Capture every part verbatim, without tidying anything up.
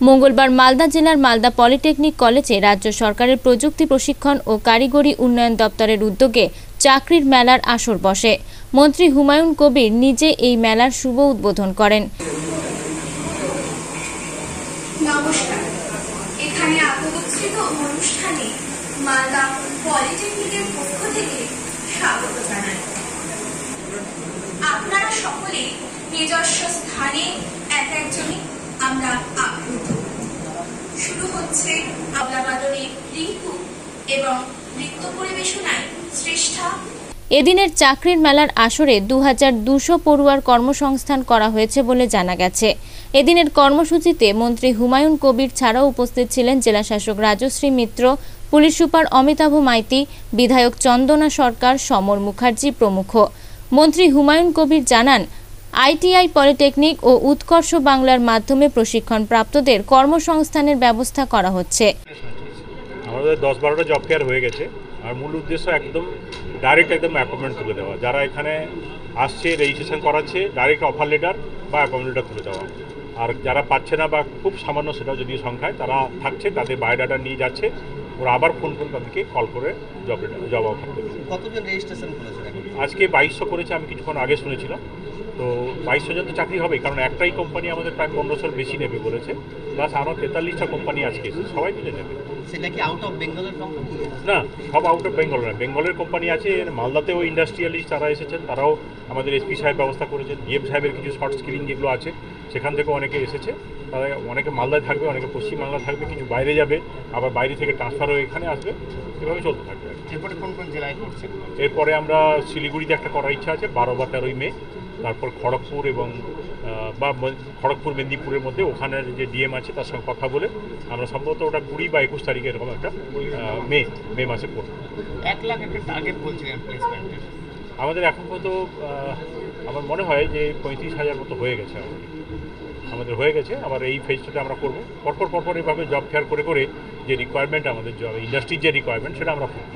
মঙ্গলবার মালদা জেলার মালদা পলিটেকনিক কলেজে রাজ্য সরকারের প্রযুক্তি প্রশিক্ষণ ও কারিগরি উন্নয়ন দপ্তরের উদ্যোগে চাকরির মেলার আসর বসে। মন্ত্রী হুমায়ুন কবির নিজে এই মেলার শুভ উদ্বোধন করেন। নমস্কার, এখানে আয়োজিত অনুষ্ঠানে মালদা পলিটেকনিকের পক্ষ থেকে স্বাগত জানাই। আপনারা সকলে নিজস্ব স্থানে এক একজনই আমরা আপ্লুত। শুরু হচ্ছে আবলাবাদনের রিঙ্কু এবং নৃত্য পরিবেশনায় শ্রেষ্ঠা। এদিনের চাকরির মেলার আসরে দু হাজার দুশো পড়ুয়ার কর্মসংস্থান করা হয়েছে বলে জানা গেছে। এদিনের কর্মসূচিতে মন্ত্রী হুমায়ুন কবির ছাড়াও উপস্থিত ছিলেন জেলাশাসক রাজশ্রী মিত্র, পুলিশ সুপার অমিতাভ মাইতি, বিধায়ক চন্দনা সরকার, সমর মুখার্জি প্রমুখ। মন্ত্রী হুমায়ুন কবির জানান, আইটিআই পলিটেকনিক ও উৎকর্ষ বাংলার মাধ্যমে প্রশিক্ষণ প্রাপ্তদের কর্মসংস্থানের ব্যবস্থা করা হচ্ছে। আমাদের দশ বারোটা জব ফেয়ার হয়ে গেছে, আর মূল উদ্দেশ্য একদম ডাইরেক্ট একদম অ্যাপয়েন্টমেন্ট তুলে দেওয়া। যারা এখানে আসছে, রেজিস্ট্রেশন করাচ্ছে, ডাইরেক্ট অফার লেটার বা অ্যাপয়েন্টমেন্ট লেটার তুলে দেওয়া। আর যারা পাচ্ছে না বা খুব সামান্য সেটাও যদিও সংখ্যায় তারা থাকছে, তাদের বায়োডাটা নিয়ে যাচ্ছে, ওরা আবার ফোন করে তাদেরকে কল করে জব জব অফার দেবে। কতজন রেজিস্ট্রেশন করেছে? আজকে বাইশশো করেছে, আমি কিছুক্ষণ আগে শুনেছিলাম। তো বাইশশো জন তো চাকরি হবে, কারণ একটাই কোম্পানি আমাদের প্রায় পনেরোশোর বেশি নেবে বলেছে, প্লাস আরও তেতাল্লিশটা কোম্পানি আজকে এসে সবাই মিলে নেবে। সেটা কি আউট অফ বেঙ্গলের কোম্পানি? না, সব আউট অফ বেঙ্গল না, বেঙ্গলের কোম্পানি আছে। মালদাতেও ইন্ডাস্ট্রিয়ালিস্ট যারা এসেছেন তারাও আমাদের এসপি সাহেব ব্যবস্থা করেছেন। ডিএম সাহেবের কিছু শর্ট স্ক্রিন যেগুলো আছে সেখান থেকেও অনেকে এসেছে। তারা অনেকে মালদায় থাকবে, অনেকে পশ্চিমবাংলায় থাকবে, কিছু বাইরে যাবে, আবার বাইরে থেকে ট্রান্সফার হয়ে এখানে আসবে, এভাবে চলতে থাকবে। এরপরে কোন কোন জেলায় করছে? এরপরে আমরা শিলিগুড়িতে একটা করার ইচ্ছা আছে বারো বা তেরোই মে, তারপর খড়গপুর এবং বা খড়গপুর মেদিনীপুরের মধ্যে ওখানের যে ডিএম আছে তার সঙ্গে কথা বলে আমরা সম্ভবত ওটা কুড়ি বা একুশ তারিখে এরকম একটা মে মে মাসে করব। এক লাখ একটা টার্গেট বলছিলেন প্লেসমেন্টের। আমাদের এখন পর্যন্ত আমার মনে হয় যে পঁয়ত্রিশ হাজার মতো হয়ে গেছে আমাদের আমাদের হয়ে গেছে। আবার এই ফেজটাতে আমরা করবো পরপর পরপর এভাবে জব ফেয়ার করে করে যে রিকোয়ারমেন্ট আমাদের জব ইন্ডাস্ট্রির যে রিকোয়ারমেন্ট সেটা আমরা করব।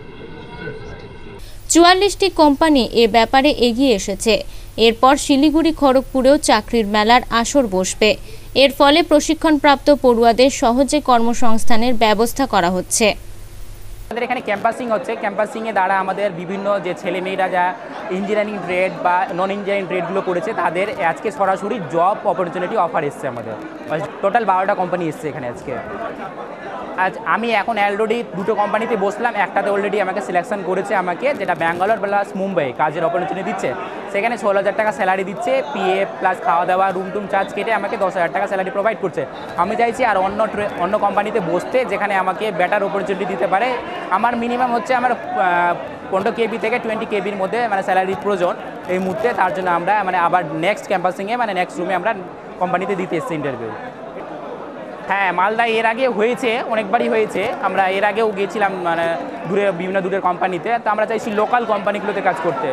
চুয়াল্লিশটি কোম্পানি এ ব্যাপারে এগিয়ে এসেছে। এরপর শিলিগুড়ি, খড়গপুরেও চাকরির মেলার আসর বসবে। এর ফলে প্রশিক্ষণপ্রাপ্ত পড়ুয়াদের সহজে কর্মসংস্থানের ব্যবস্থা করা হচ্ছে। আমাদের এখানে ক্যাম্পাসিং হচ্ছে। ক্যাম্পাসিংয়ের দ্বারা আমাদের বিভিন্ন যে ছেলেমেয়েরা যা ইঞ্জিনিয়ারিং ট্রেড বা নন ইঞ্জিনিয়ারিং ট্রেডগুলো করেছে তাদের আজকে সরাসরি জব অপরচুনিটি অফার এসছে। আমাদের টোটাল বারোটা কোম্পানি এসছে এখানে আজকে। আজ আমি এখন অলরেডি দুটো কোম্পানিতে বসলাম, একটাতে অলরেডি আমাকে সিলেকশন করেছে আমাকে, যেটা ব্যাঙ্গালোর প্লাস মুম্বাই কাজের অপরচুনিটি দিচ্ছে। সেখানে ষোলো হাজার টাকা স্যালারি দিচ্ছে, পিএফ প্লাস খাওয়া দাওয়া রুম টুম চার্জ কেটে আমাকে দশ হাজার টাকা স্যালারি প্রোভাইড করছে। আমি চাইছি আর অন্য অন্য কোম্পানিতে বসতে যেখানে আমাকে বেটার অপরচুনিটি দিতে পারে। আমার মিনিমাম হচ্ছে আমার পনেরো কেবি থেকে টোয়েন্টি কেবির মধ্যে মানে স্যালারির প্রয়োজন এই মুহূর্তে। তার জন্য আমরা মানে আবার নেক্সট ক্যাম্পাসিংয়ে মানে নেক্সট রুমে আমরা কোম্পানিতে দিতে এসেছি ইন্টারভিউ। হ্যাঁ, মালদায় এর আগে হয়েছে, অনেকবারই হয়েছে। আমরা এর আগেও গিয়েছিলাম মানে দূরে বিভিন্ন দূরের কোম্পানিতে। তো আমরা চাইছি লোকাল কোম্পানিগুলোতে কাজ করতে।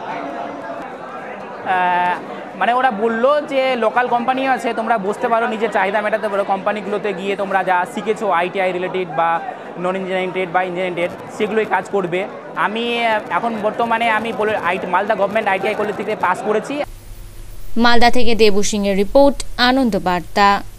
মানে ওরা বললো যে লোকাল কোম্পানি আছে, তোমরা বুঝতে পারো, নিজের চাহিদা মেটাতে পারো। কোম্পানিগুলোতে গিয়ে তোমরা যা শিখেছো আইটিআই রিলেটেড বা নন ইঞ্জিনিয়ারিং ট্রেড বা ইঞ্জিনিয়ারিং ট্রেড সেগুলোই কাজ করবে। আমি এখন বর্তমানে আমি বলে IT Malda government ITI college থেকে পাস করেছি। মালদা থেকে দেবু সিংয়ের রিপোর্ট, আনন্দ বার্তা।